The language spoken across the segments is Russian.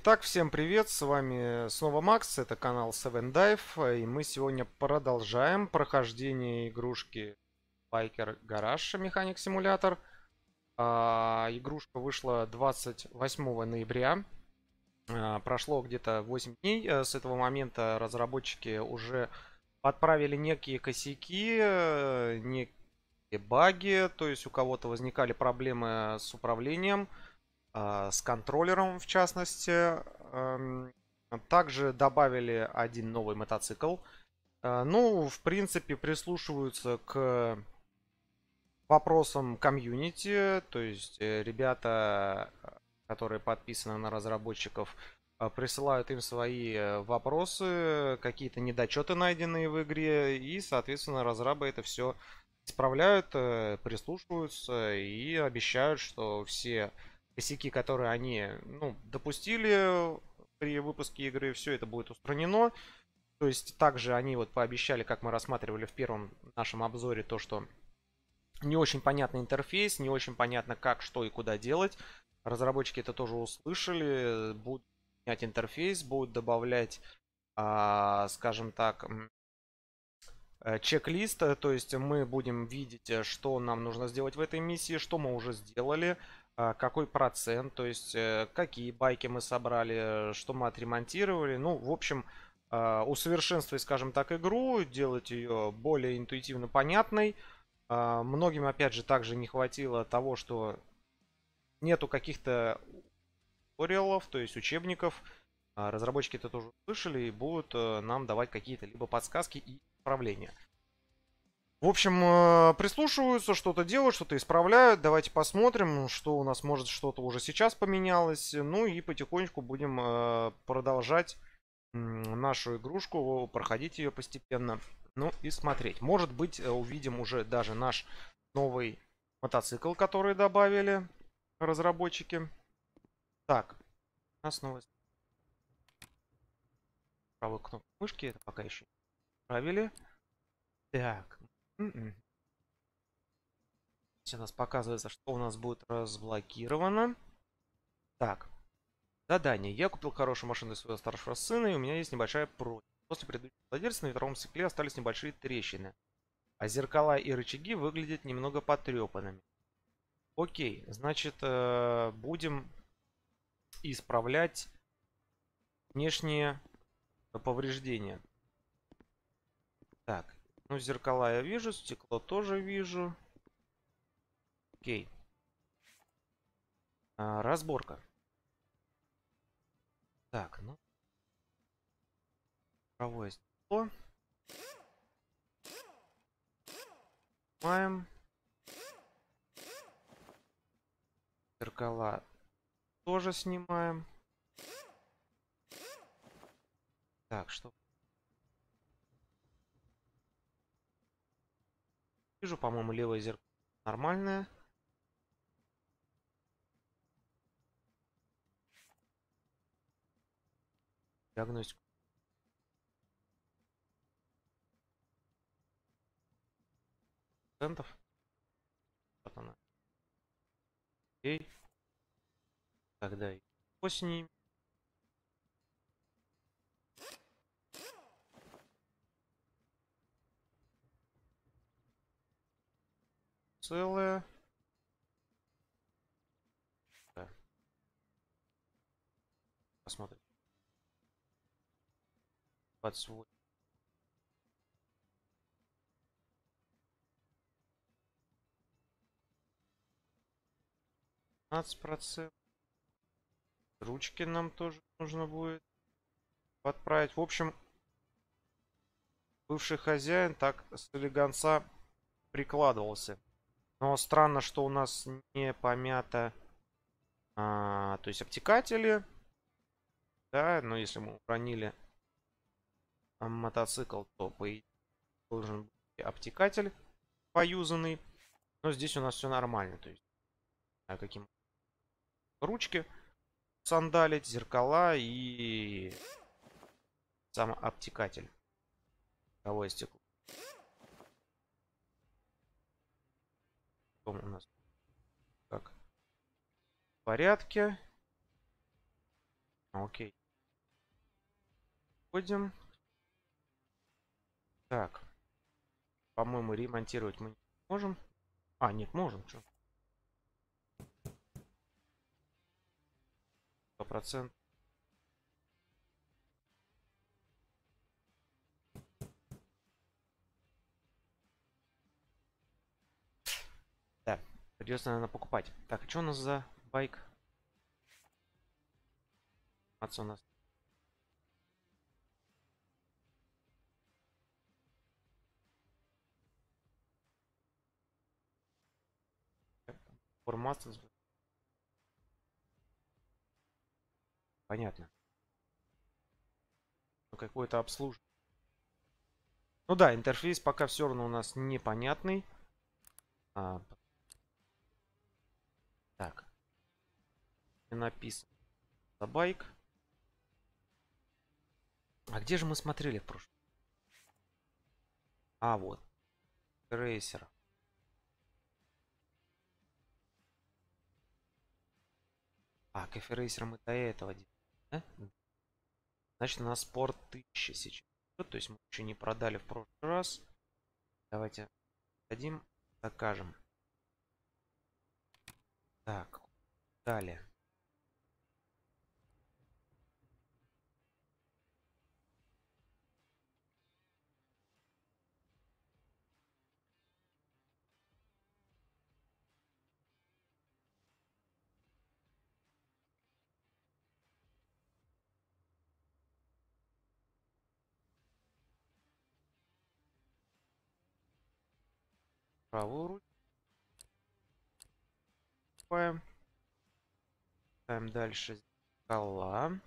Итак, всем привет, с вами снова Макс, это канал Seven Dive, и мы сегодня продолжаем прохождение игрушки Biker Garage Mechanic Simulator. Игрушка вышла 28 ноября, прошло где-то 8 дней, с этого момента разработчики уже подправили некие косяки, некие баги, то есть у кого-то возникали проблемы с управлением, с контроллером в частности. Также добавили один новый мотоцикл. Ну, в принципе, прислушиваются к вопросам комьюнити. То есть ребята, которые подписаны на разработчиков, присылают им свои вопросы, какие-то недочеты, найденные в игре. И, соответственно, разрабы это все исправляют, прислушиваются и обещают, что все косяки, которые они допустили при выпуске игры, все это будет устранено. То есть также они вот пообещали, как мы рассматривали в первом нашем обзоре, то, что не очень понятный интерфейс, не очень понятно, как, что и куда делать. Разработчики это тоже услышали, будут менять интерфейс, будут добавлять, скажем так, чек-лист, то есть мы будем видеть, что нам нужно сделать в этой миссии, что мы уже сделали, какой процент, то есть какие байки мы собрали, что мы отремонтировали. Ну, в общем, усовершенствовать, скажем так, игру, делать ее более интуитивно понятной. Многим, опять же, также не хватило того, что нету каких-то туториалов, то есть учебников. Разработчики это тоже услышали и будут нам давать какие-то либо подсказки и исправления. В общем, прислушиваются, что-то делают, что-то исправляют. Давайте посмотрим, что у нас, может, что-то уже сейчас поменялось. Ну и потихонечку будем продолжать нашу игрушку, проходить ее постепенно. Ну и смотреть. Может быть, увидим уже даже наш новый мотоцикл, который добавили разработчики. Так, у нас новость. Правую кнопку мышки, это пока еще не правили. Так. Здесь у нас показывается, что у нас будет разблокировано. Так, задание. Я купил хорошую машину для своего старшего сына, и у меня есть небольшая просьба. После предыдущего владельца на ветровом стекле остались небольшие трещины, а зеркала и рычаги выглядят немного потрепанными. Окей, значит, будем исправлять внешние повреждения. Так, ну зеркала я вижу, стекло тоже вижу. Окей. Разборка. Так, ну. Правое стекло. Снимаем. Зеркала тоже снимаем. Так, что? Вижу, по-моему, левое зеркало нормальное. Диагностику. Процентов. Вот она. Окей. Тогда и снимем. Целое. Да. Посмотрим. 28. %. Ручки нам тоже нужно будет подправить. В общем, бывший хозяин так с элегантса прикладывался. Но странно, что у нас не помято, то есть обтекатели. Да, но если мы уронили мотоцикл, то по идее должен быть обтекатель поюзанный. Но здесь у нас все нормально. То есть, каким ручки сандалить, зеркала и сам обтекатель. Кого стекло. Потом у нас как в порядке. Окей. Входим. Так. По-моему, ремонтировать мы не можем. А, нет, можем. Что? 100%. Да. Придется, наверное, покупать. Так, а что у нас за байк? Отца у нас. Формат. Понятно. Ну, какое-то обслуживание. Ну да, интерфейс пока все равно у нас непонятный. А, так. Написано за байк. А где же мы смотрели в прошлом? А, вот. Рейсер. А, кафе рейсер мы до этого делали. Да? Значит, у нас спорт 1000 сейчас. То есть мы еще не продали в прошлый раз. Давайте дадим, закажем. Так, далее. Правую ручку. Ставим дальше зеркала.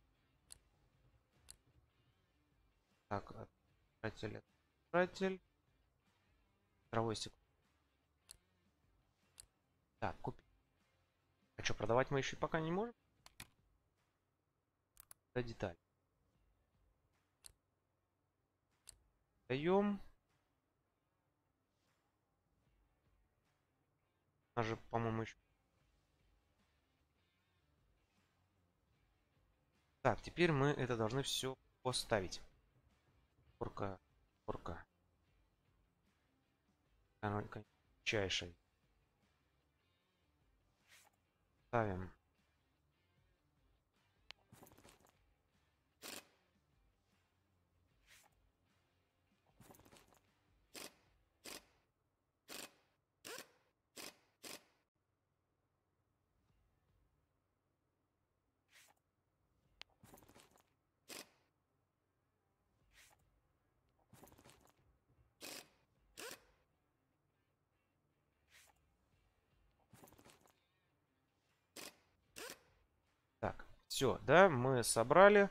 Так, отражатель. Цифровой стекло. Так, купим. А что, продавать мы еще пока не можем? Это деталь. Даем. У нас же, по-моему, еще. Так, теперь мы это должны все поставить. Порка. Порка. Чайшей. Ставим. Так, все, да, мы собрали.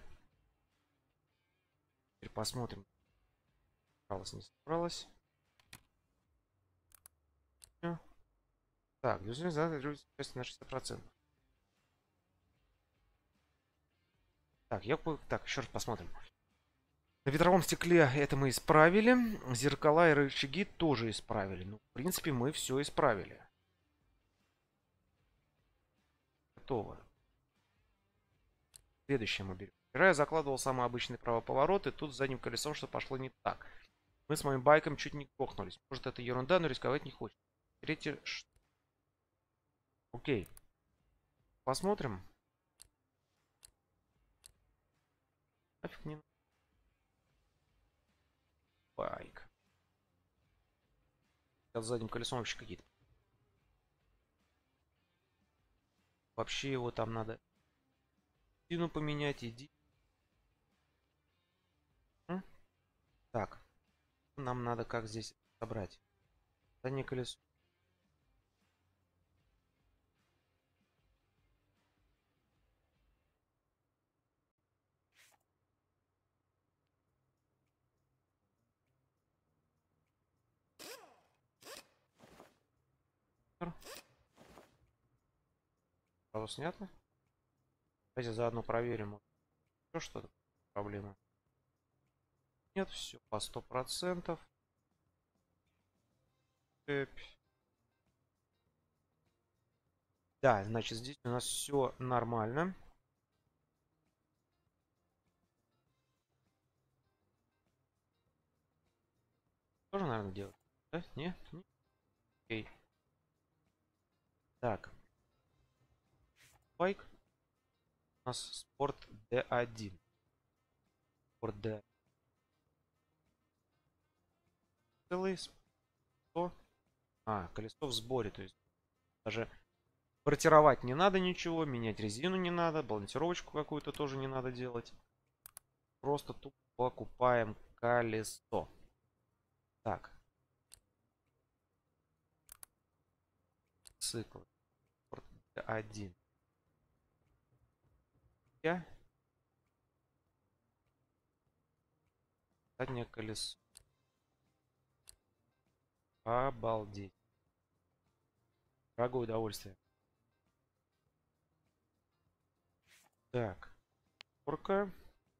Теперь посмотрим. Собралось, не собралось. Всё. Так, движение задерживается на 60%. Так, так, еще раз посмотрим. На ветровом стекле это мы исправили. Зеркала и рычаги тоже исправили. Ну, в принципе, мы все исправили. Готово. Следующее мы берем. Вчера я закладывал самый обычный правоповорот, и тут с задним колесом что пошло не так. Мы с моим байком чуть не грохнулись. Может, это ерунда, но рисковать не хочет. Третье... Окей. Посмотрим. Нафиг не... Байк. С задним колесом вообще какие-то. Вообще его там надо... Дину поменять, иди. Так. Нам надо как здесь собрать. Заднее колесо. Сразу снято. Давайте заодно проверим. Еще что-то. Проблема. Нет, все по 100%. Да, значит, здесь у нас все нормально. тоже, наверное, делать? Да? Не? Не? Окей. Так. Байк. У нас спорт D1. Спорт D. Целый. 100. Колесо в сборе. То есть даже портировать не надо ничего. Менять резину не надо. Балансировочку какую-то тоже не надо делать. Просто тупо покупаем колесо. Так. Цикл. Спорт D1. Заднее колесо. Обалдеть. Дорогое удовольствие. Так. Порка.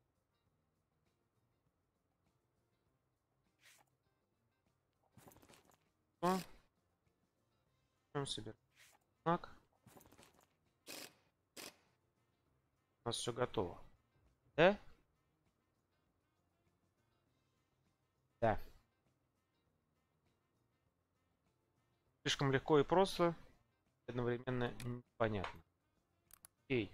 Собираем знак. У нас все готово. Да? Да. Слишком легко и просто. Одновременно непонятно. Окей.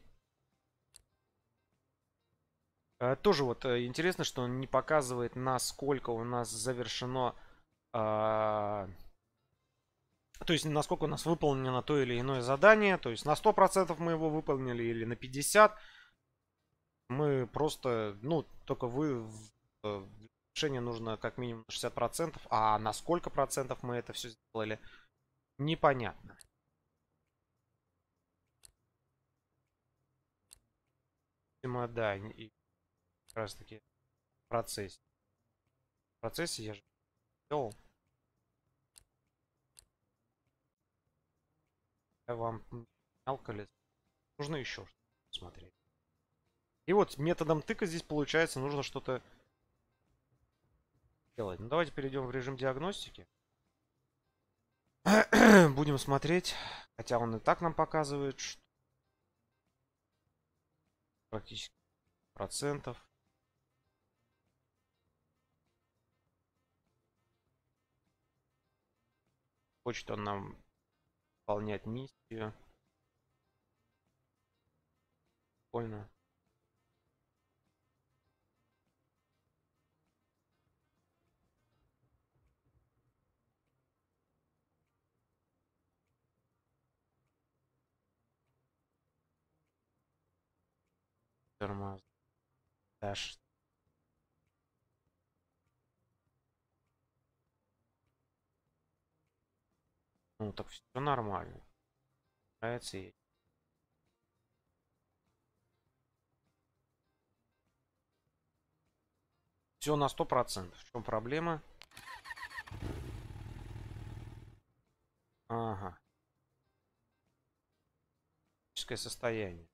Тоже вот интересно, что он не показывает, насколько у нас завершено, то есть насколько у нас выполнено то или иное задание. То есть на 100% мы его выполнили или на 50%. Мы просто, ну, только решение нужно как минимум 60%, а на сколько процентов мы это все сделали, непонятно. Видимо, да, и как раз таки в процессе. В процессе я же сделал. Я вам снял колесо. Нужно еще что-то смотреть. И вот методом тыка здесь получается нужно что-то делать. Ну давайте перейдем в режим диагностики. Будем смотреть. Хотя он и так нам показывает, что практически процентов. Хочет он нам выполнять миссию. Прикольно. Тормоз. Даш. Ну так все нормально. Нравится ей. Все на 100%. В чем проблема? Ага. Физическое состояние.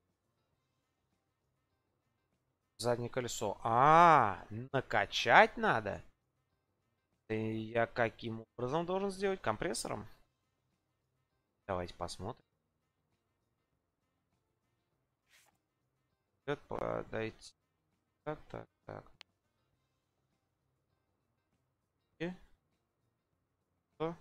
Заднее колесо. Накачать надо? И я каким образом должен сделать? Компрессором? Давайте посмотрим. Подойти. Так, так, так. И что?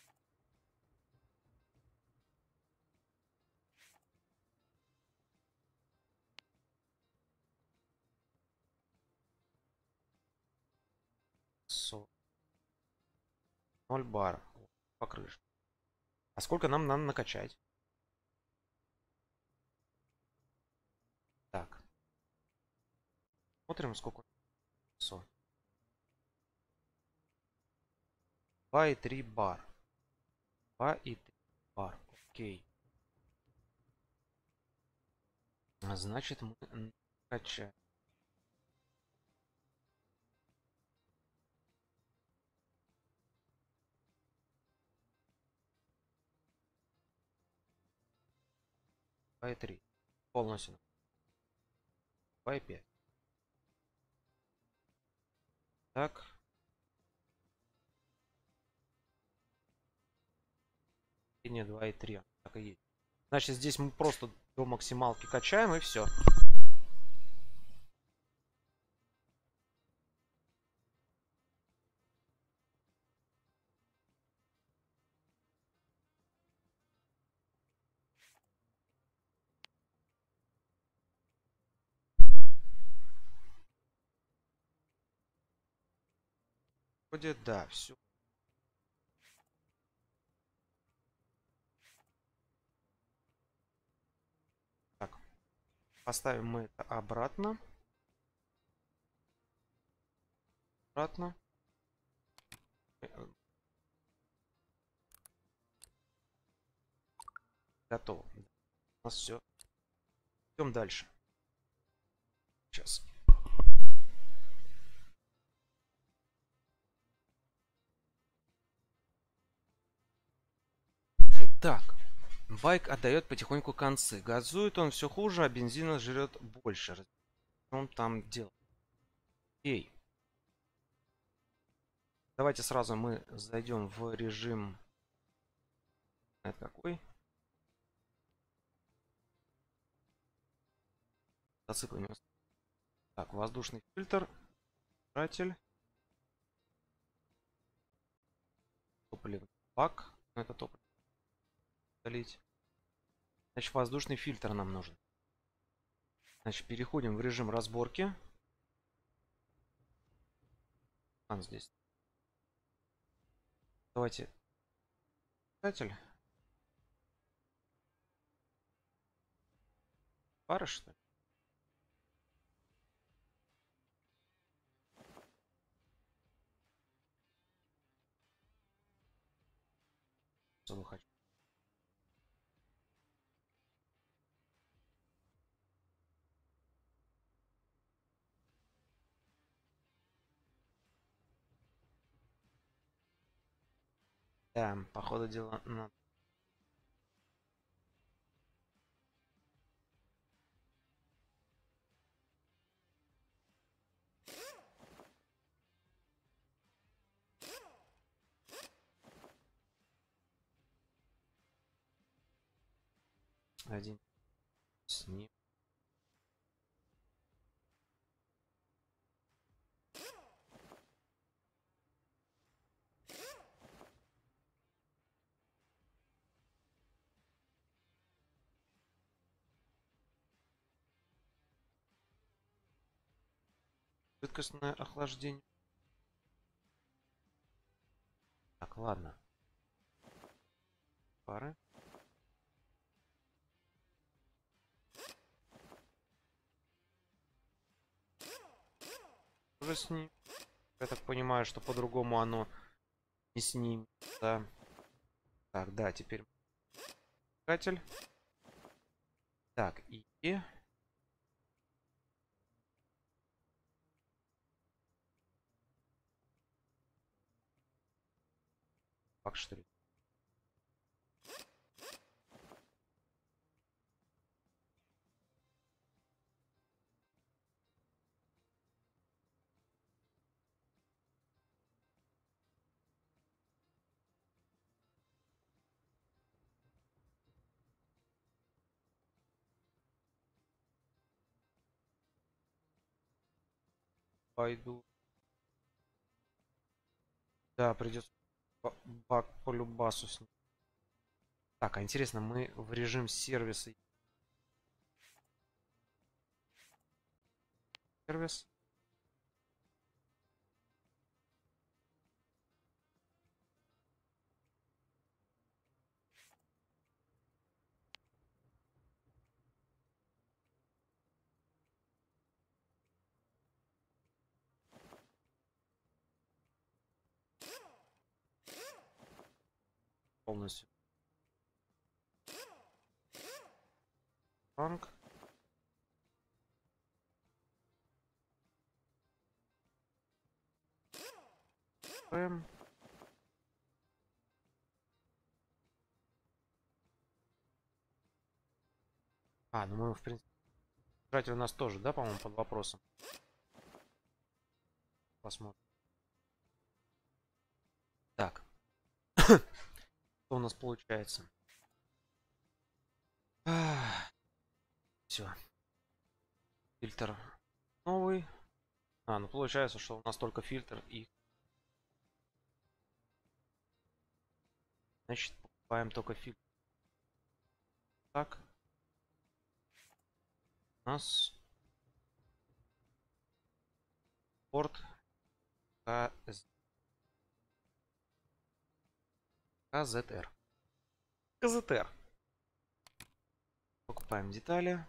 Со- 0 бар. По крыше. А сколько нам надо накачать? Так. Смотрим, сколько. 2,3 бар. 2,3 бар. Окей. Значит, мы накачаем. Два и три. Полностью. 2,5. Так. И не 2,3. Так и есть. Значит, здесь мы просто до максималки качаем и все. Вроде да, все. Так, поставим мы это обратно. Обратно. Готово. У нас все. Идем дальше. Сейчас. Так. Байк отдает потихоньку концы. Газует он все хуже, а бензина жрет больше. Что он там делает? Эй. Давайте сразу мы зайдем в режим. Это какой? Зацикливаем. Так, воздушный фильтр. Жатель. Топливный бак. Это топливо. Долить. Значит, воздушный фильтр нам нужен. Значит, переходим в режим разборки. Здесь. Давайте. Жатель. Пара, что ли? Что хочу. Да, по ходу дела надо. Один с ним. Жидкостное охлаждение. Так, ладно. Пары. Уже с ним. Я так понимаю, что по-другому оно не снимется. Так, да, теперь искатель. Так, и как что ли? Пойду. Да, придется бак по любасу снять. Так, а интересно, мы в режим сервиса. Сервис. Полностью. Ранг. Рэм. Ну мы, в принципе, держатель у нас тоже, да, по-моему, под вопросом. Посмотрим. Так. Что у нас получается? Все. Фильтр новый. Ну получается, что у нас только фильтр и... Значит, покупаем только фильтр. Так. У нас... Порт KZ. КЗТР. КЗТР. Покупаем детали.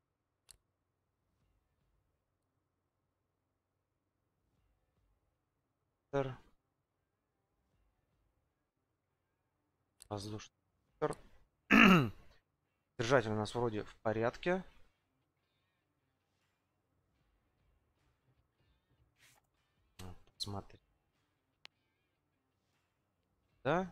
Воздушный. Держатель у нас вроде в порядке. Смотри. Да.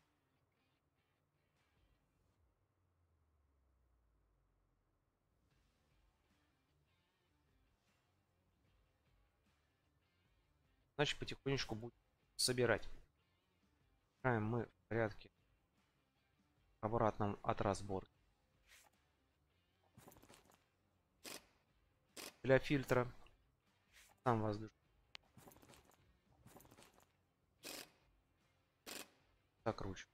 Значит, потихонечку будем собирать. Играем мы в порядке обратном от разборки. Для фильтра. Сам воздушный. Закручиваем.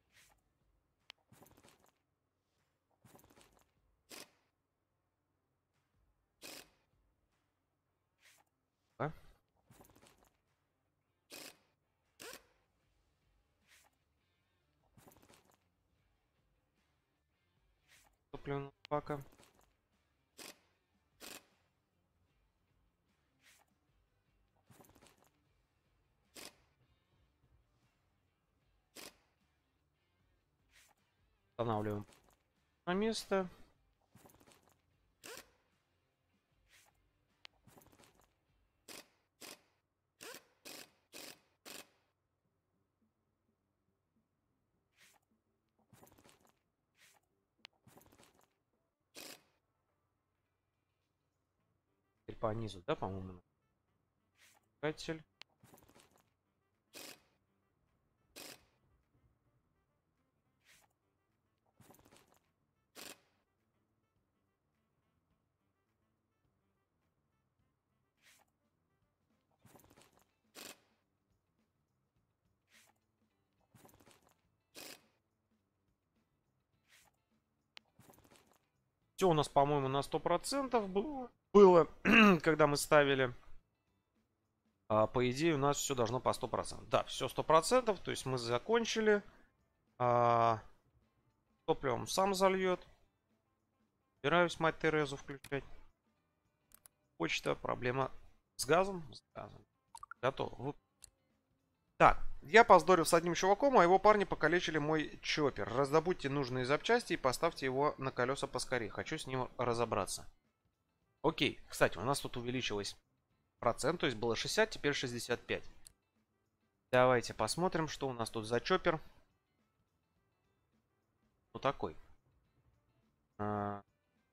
Топливного бака. Устанавливаем на место. Теперь по низу, да, по-моему. Катель. Все у нас, по-моему, на 100% было, когда мы ставили. По идее, у нас все должно по 100%. Да, все 100%. То есть мы закончили. Топливом сам зальет. Собираюсь, мать Терезу, включать. Почта, проблема с газом. С газом. Готово. Так, я поздорил с одним чуваком, а его парни покалечили мой чоппер. Раздобудьте нужные запчасти и поставьте его на колеса поскорее. Хочу с ним разобраться. Окей, кстати, у нас тут увеличилось процент, то есть было 60, теперь 65. Давайте посмотрим, что у нас тут за чоппер. Вот такой. Да,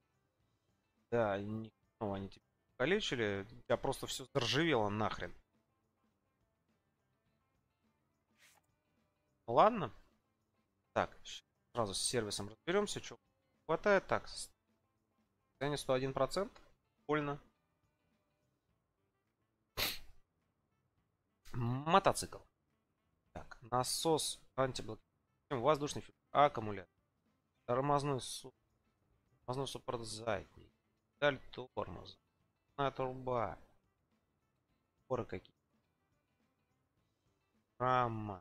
они тебя покалечили. У тебя просто все заржавело нахрен. Ладно. Так, сразу с сервисом разберемся, что хватает. Так, состояние 101%. Больно. Мотоцикл. Так, насос, антиблок, воздушный фильтр, аккумулятор, тормозной суппорт задний, даль тормоза, труба, поры какие. Рама.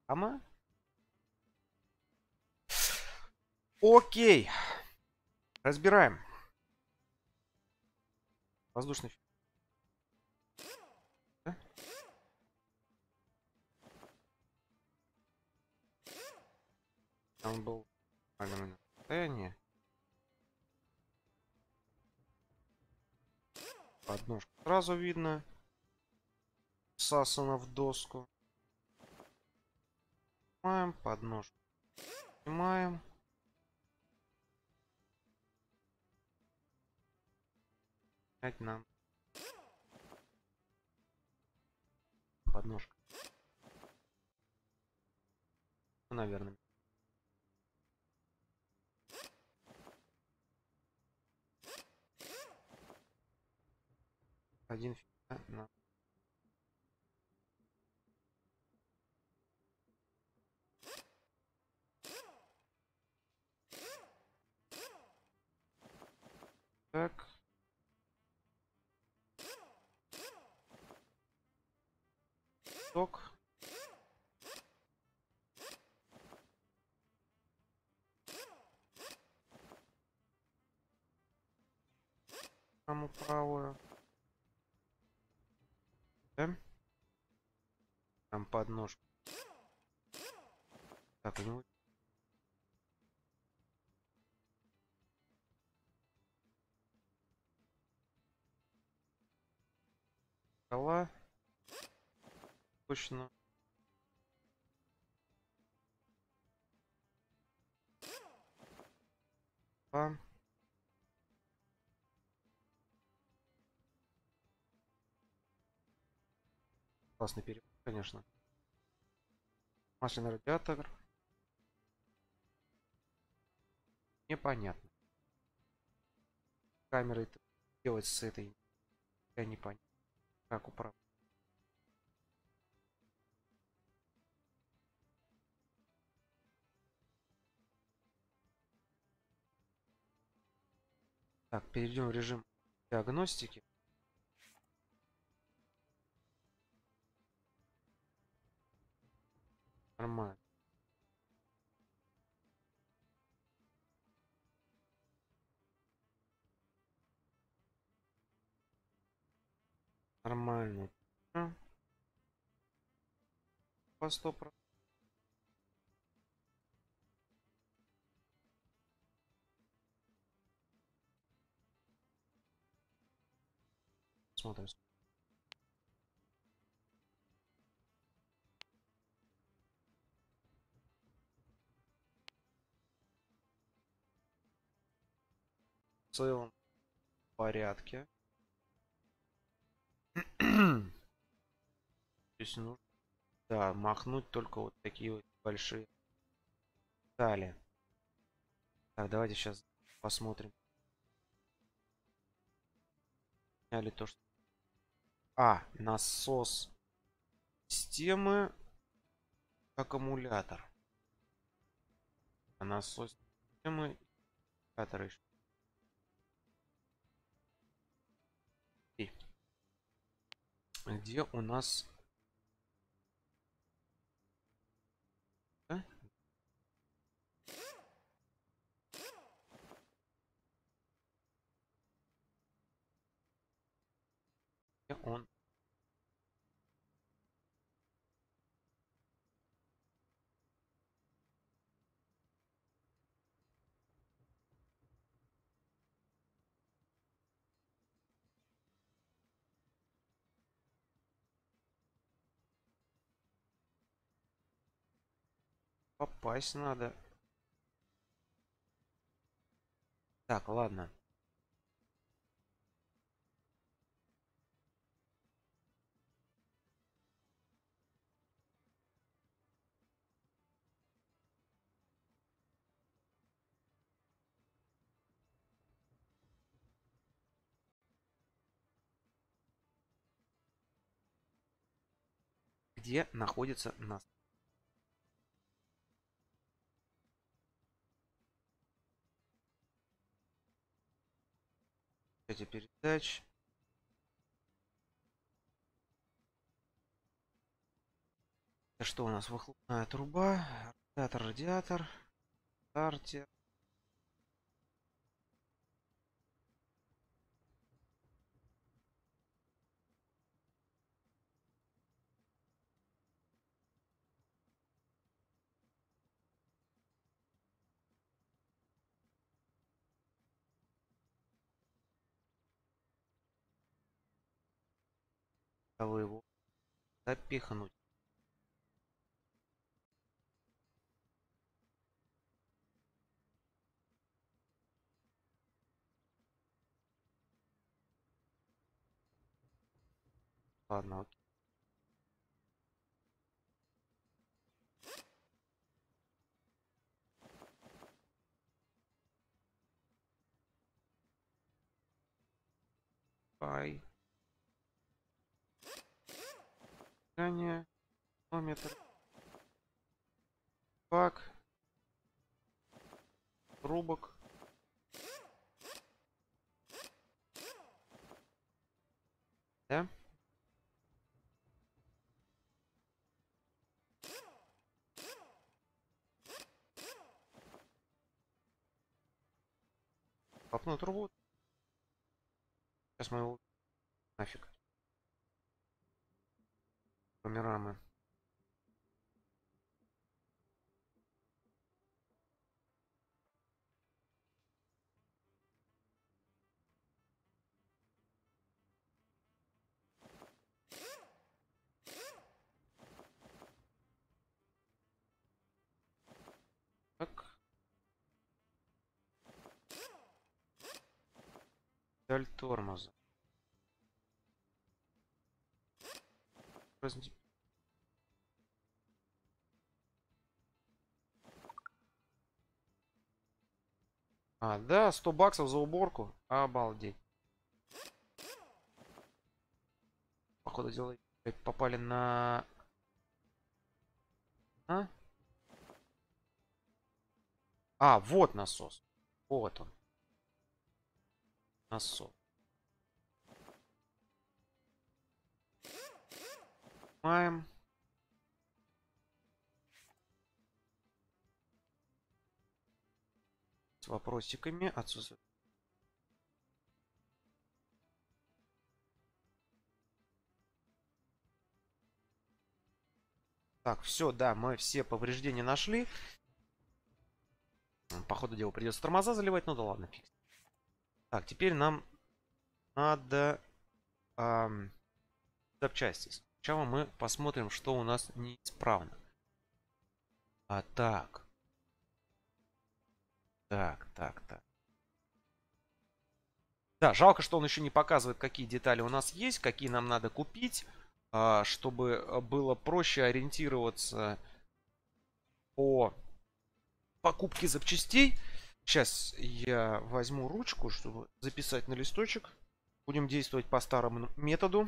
Окей. Разбираем. Воздушный фильтр. Да? Там был нормальное состояние. Подножку сразу видно. Всасано в доску. Снимаем подножку. Снимаем. Снять нам подножку. Ну, наверное. Один фильтр. Так. Ток. правую. Да? Там подножку. Так, у него... Скала. Точно. А. Классный перевод, конечно. Масляный радиатор. Непонятно. Камерой делать с этой. Я не понял. Как управлять. Так, перейдем в режим диагностики. Нормально. Нормально. По 100%. Смотрим. В целом в порядке. Здесь нужно, да, махнуть только вот такие вот большие детали. Так, давайте сейчас посмотрим. Сняли то, что... насос системы, аккумулятор. А насос системы, аккумулятор еще. И где у нас... Да? Где он? Попасть надо. Так, ладно. Где находится нас? Эти передач. Это что у нас? Выхлопная труба. Радиатор. Стартер. Его запихнуть. Ладно, окей. Пай. Здание. Километр. Пак. Трубок. Да? Попну трубу. Сейчас мы его нафиг. Камерамы. Так. Даль тормоза. А, да, 100 баксов за уборку. Обалдеть. Походу дела попали на... Вот насос. Вот он. Насос. Маем. С вопросиками. Отсутствует. Так, все, да, мы все повреждения нашли. По ходу дела придется тормоза заливать, ну да ладно, фиг. Так, теперь нам надо запчасти. Сначала мы посмотрим, что у нас неисправно. Так. Так. Да, жалко, что он еще не показывает, какие детали у нас есть, какие нам надо купить, чтобы было проще ориентироваться по покупке запчастей. Сейчас я возьму ручку, чтобы записать на листочек. Будем действовать по старому методу.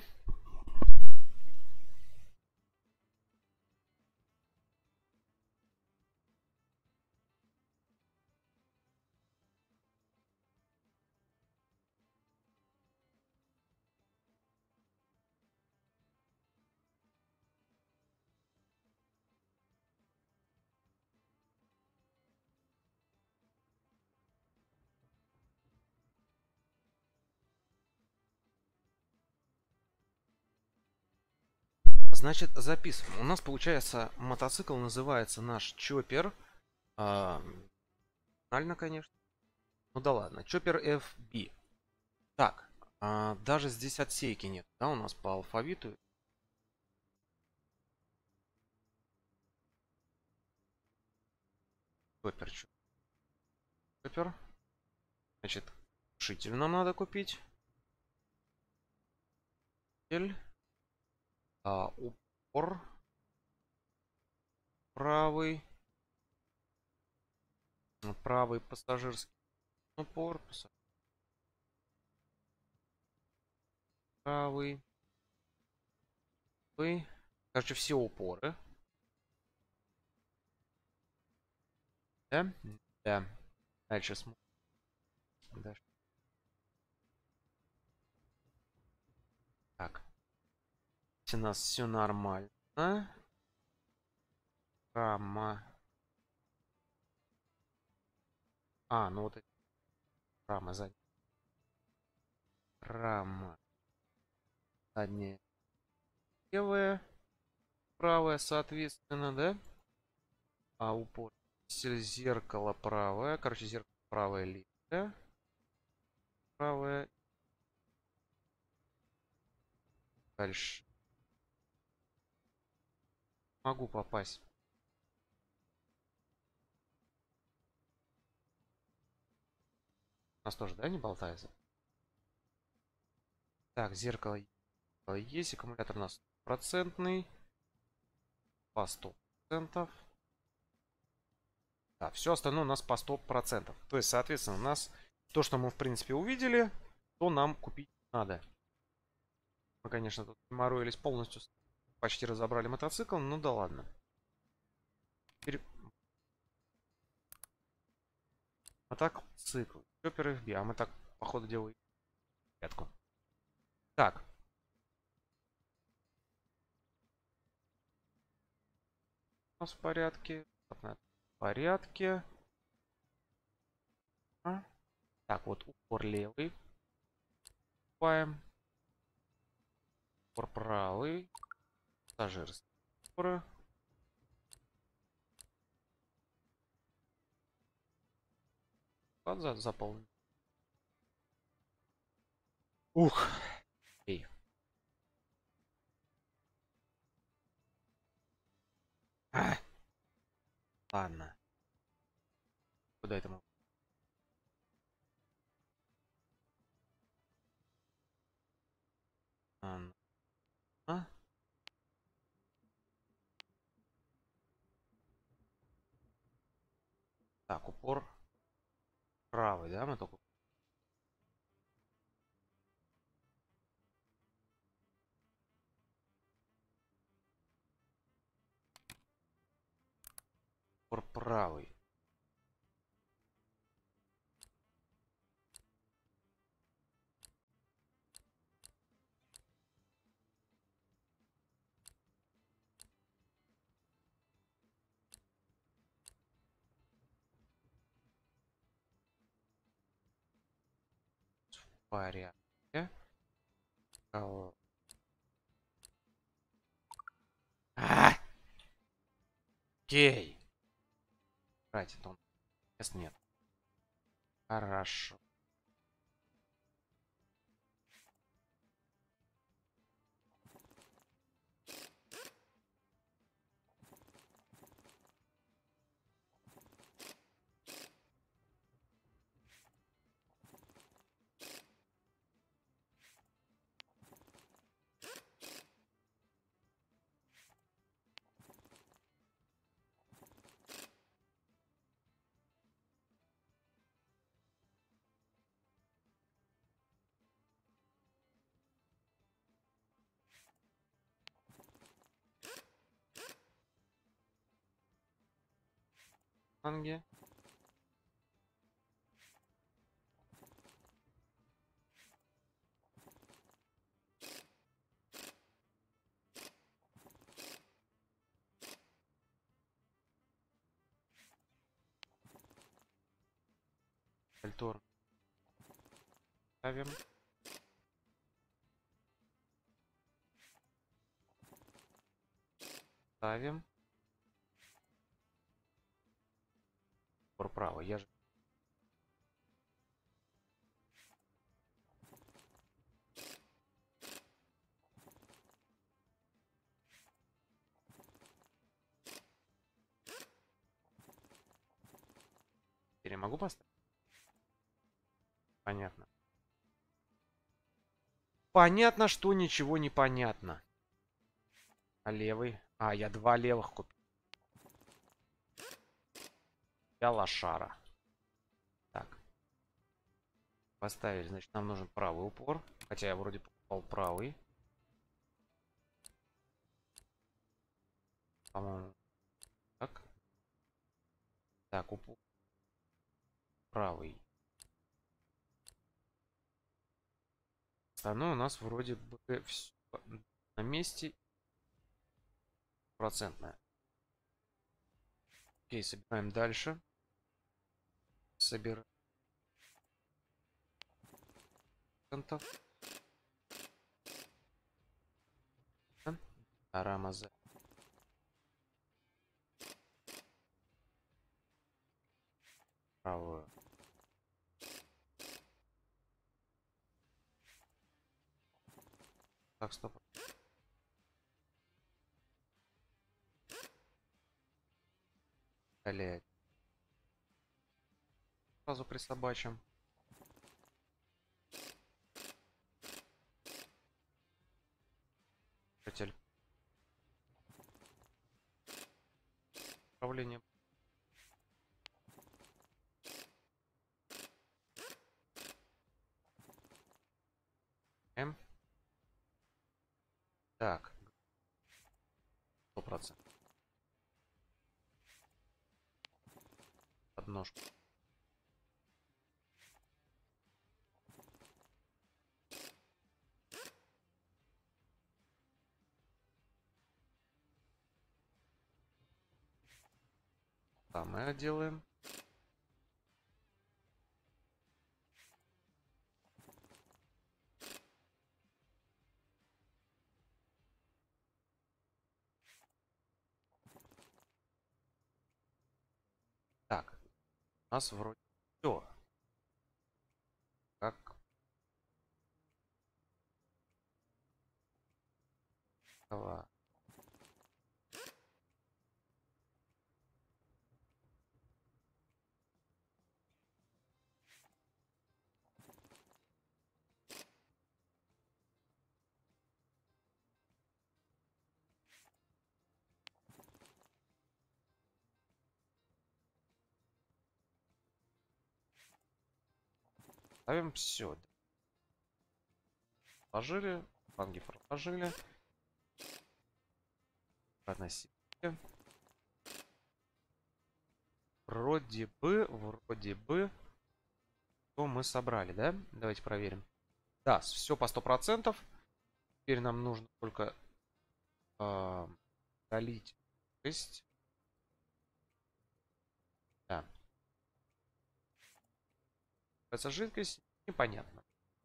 Значит, записываем. У нас получается мотоцикл называется наш Чоппер. Правильно, конечно. Ну да ладно. Chopper FB. Так, даже здесь отсейки нет, да, у нас по алфавиту. Chopper. Значит, шитель нам надо купить. Упор. Правый. Правый пассажирский упор. Правый. Короче, все упоры. Да? Да. Дальше смотрим. Дальше. Так. У нас все нормально. Рама. Ну вот это. Рама задняя. Рама. Задняя. Левая. Правая, соответственно, да? Упор. Зеркало правое. Короче, зеркало правое, левое. Правое. Дальше. Могу попасть. У нас тоже, да, не болтается? Так, зеркало есть. Аккумулятор у нас процентный. По 100%. Да, все остальное у нас по 100%. То есть, соответственно, у нас то, что мы, в принципе, увидели, то нам купить надо. Мы, конечно, тут мороились полностью. Почти разобрали мотоцикл. Ну да ладно. Теперь... Мотоцикл. Chopper FB. А мы так, по ходу дела, порядку. Так. У нас в порядке. В порядке. Так, вот упор левый. Покупаем. Упор правый. Пассажирский. Упор. Заполнен. Ух. Эй. А. Ладно. Куда это мы? А? Так, упор правый, да? Мы только упор правый. В порядке. Окей. Хватит он. Сейчас нет. Хорошо. Фланге. Альтор. Ставим. Ставим. Упор правый. Я же. Теперь могу поставить? Понятно. Понятно, что ничего не понятно. А левый? А, я два левых купил. Я лошара. Так. Поставили. Значит, нам нужен правый упор. Хотя я вроде покупал правый. По-моему. Так. Так, упор. Правый. Остальное у нас вроде бы все на месте. Процентное. Окей, собираем дальше. Собираем. Арамаза. Правую. Так, стоп. Блять. Сразу присобачим. Хотели. Управление. М. Так. 100%. Подножку. Там мы делаем. У нас вроде все. Как два. Ставим все. Проложили. Фланги проложили. Проносили. Вроде бы, что мы собрали, да? Давайте проверим. Да, все по 100%. Теперь нам нужно только долить 6. Да. Это жидкость непонятно.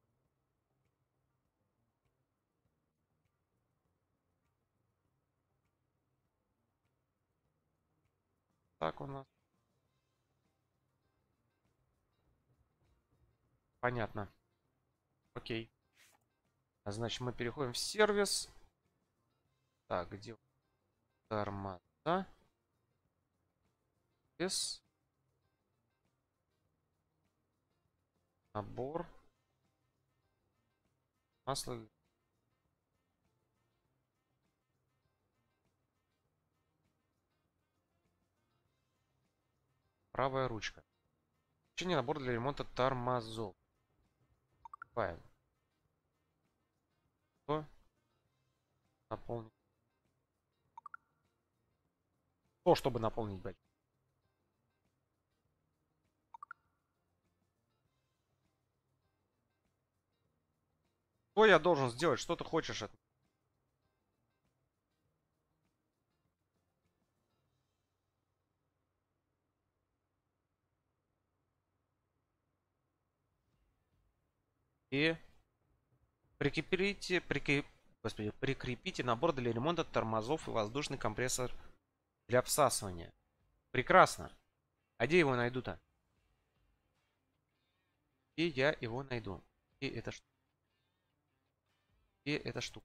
Так у нас. Понятно. Окей. Значит, мы переходим в сервис. Так, где тормоза? Без. Набор. Масло. Правая ручка. Включение набор для ремонта тормозов. Файл. Что? Наполнить. Что, чтобы наполнить бэч? Что я должен сделать? Что ты хочешь от меня? И Господи, прикрепите набор для ремонта тормозов и воздушный компрессор для всасывания. Прекрасно. А где его найду-то? Где я его найду? Где эта штука? Где эта штука?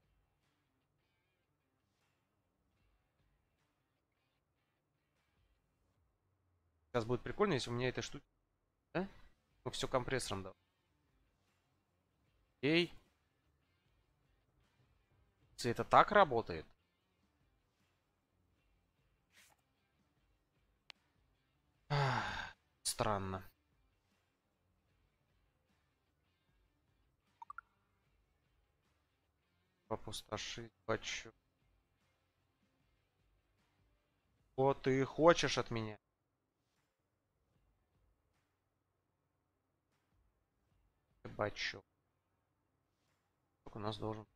Сейчас будет прикольно, если у меня эта штука... Да? Ну, все компрессором дал. Эй. Если это так работает? Странно. Опустошить хочу. Что ты хочешь от меня? Бачок. У нас должен...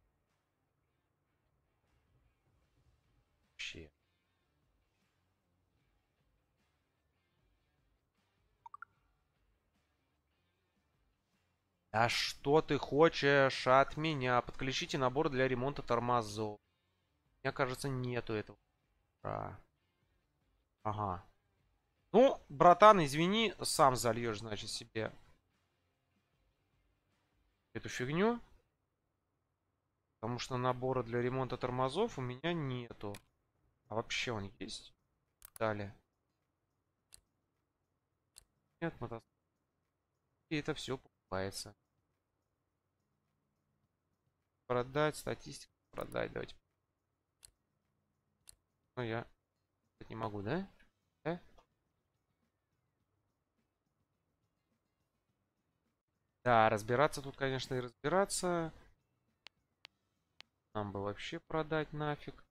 Вообще. А что ты хочешь от меня? Подключите набор для ремонта тормозов. Мне кажется, нету этого. Ага. Ну, братан, извини, сам зальешь, значит, себе эту фигню. Потому что набора для ремонта тормозов у меня нету. А вообще он есть? Далее. Нет, мотоцикл. И это все покупается. Продать, статистику, продать. Давайте. Ну, я не могу, да? Да? Да, разбираться тут, конечно, и разбираться. Нам бы вообще продать нафиг.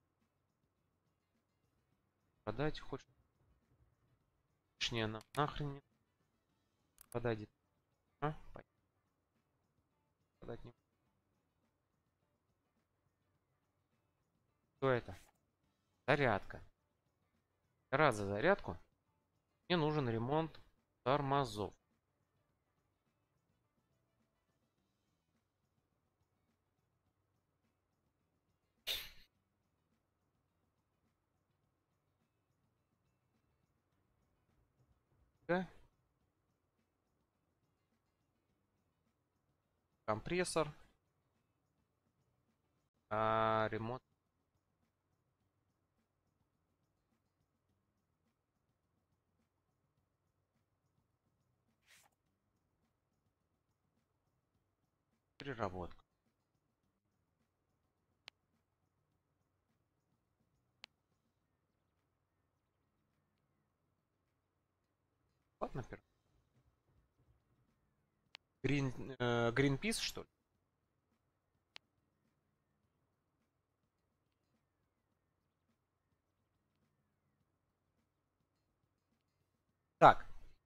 Продать хоть. Точнее, нам нахрен не продать. А? Продать не. Что это? Зарядка. Раз за зарядку. Мне нужен ремонт тормозов. Да? компрессор. Ремонт. Переработка. Ладно, Greenpeace, что ли? Так.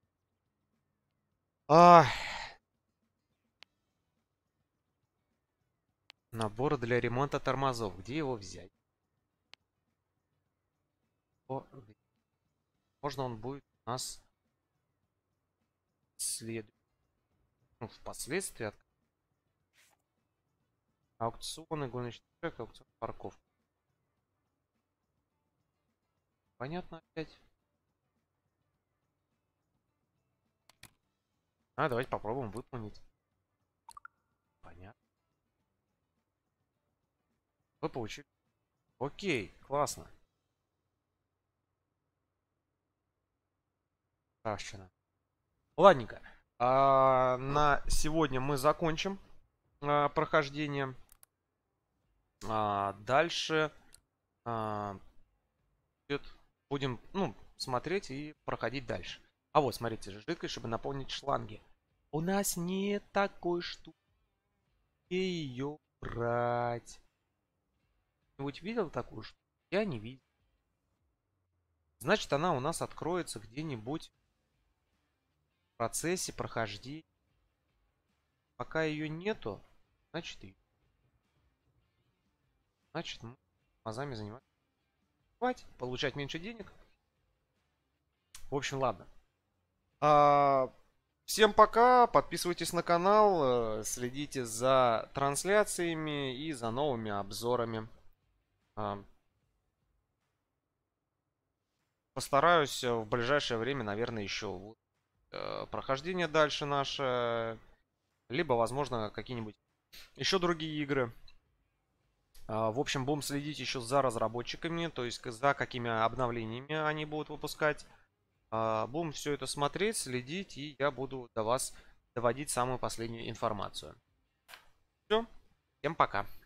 Набор для ремонта тормозов. Где его взять? Можно он будет у нас впоследствии. Аукционы, гоночный трек, аукцион, парковка. Понятно опять. Давайте попробуем выполнить. Понятно. Вы получили. Окей, классно. Кравчина. Ладненько. На сегодня мы закончим прохождение. Дальше будем смотреть и проходить дальше. А вот, смотрите, жидкость, чтобы наполнить шланги. У нас нет такой штуки. Где ее брать? Кто-нибудь видел такую штуку? Я не видел. Значит, она у нас откроется где-нибудь в процессе прохождения. Пока ее нету, значит мы азами занимаемся. Получать меньше денег. В общем, ладно. Всем пока. Подписывайтесь на канал. Следите за трансляциями и за новыми обзорами. Постараюсь в ближайшее время, наверное, еще прохождение дальше наше. Либо, возможно, какие-нибудь еще другие игры. В общем, будем следить еще за разработчиками, то есть за какими обновлениями они будут выпускать. Будем все это смотреть, следить, и я буду до вас доводить самую последнюю информацию. Все, всем пока.